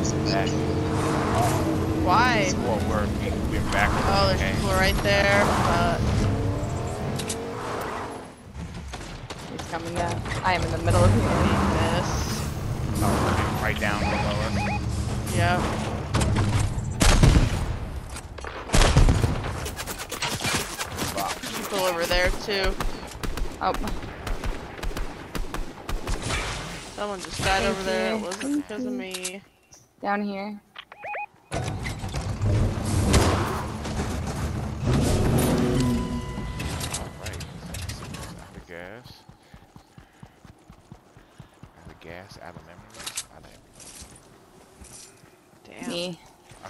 That, Why? well, we're back. Oh, there's people right there. He's coming down. I am in the middle of healing. This. Oh, right down below us. Yep. People over there too. Oh. Someone just died Thank over there. It you. wasn't because of me. Down here. Alright. The gas. The gas out of memories. Out of Damn. Me. How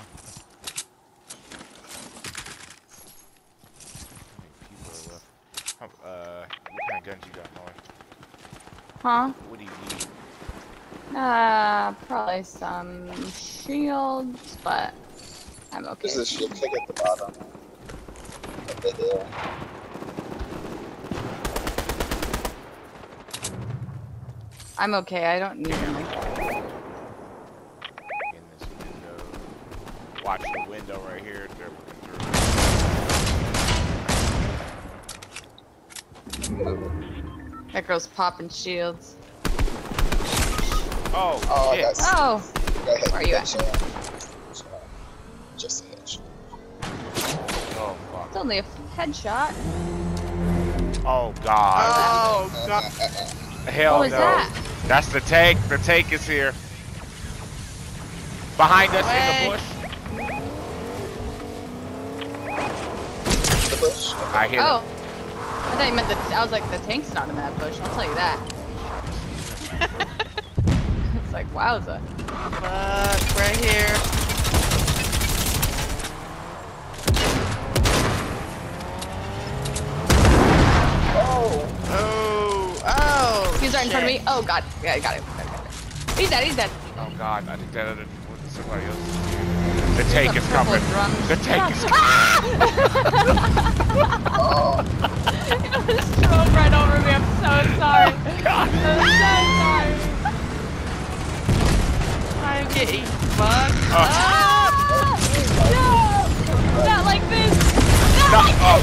many people are left? What kind of guns you got, Molly? Huh? What do you need? Probably some shields, but I'm okay. There's a shield kick at the bottom. Up the hill. I'm okay. I don't need them. In this window. Watch the window right here. They're looking through. That girl's popping shields. Oh, Oh, I shit. got Oh! Where Where are you at? Just a headshot. Oh, fuck. It's only a headshot. Oh, God. Oh god. Hell What was no. that? That's the tank. The tank is here. Behind us in the bush. The bush. I hear Oh! I thought you meant I was like, the tank's not in that bush. I'll tell you that. It's like, wowza. Fuck, right here. Oh, He's right in front of me. Oh god. Yeah, I got it. He's dead, he's dead. Oh God, I think that other was somebody else. The tank is coming. The tank is coming. It just drove right over me. I'm so sorry. God. I'm so sorry. I'm getting fucked. Ah! No! Not like this! No. Oh.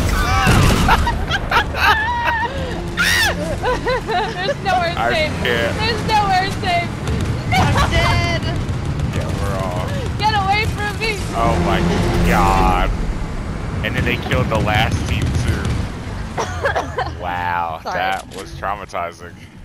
There's nowhere I safe. can't. There's nowhere safe. I'm dead. Yeah, we're all. Get away from me. Oh my God. And then they killed the last team too. Wow, Sorry. that was traumatizing.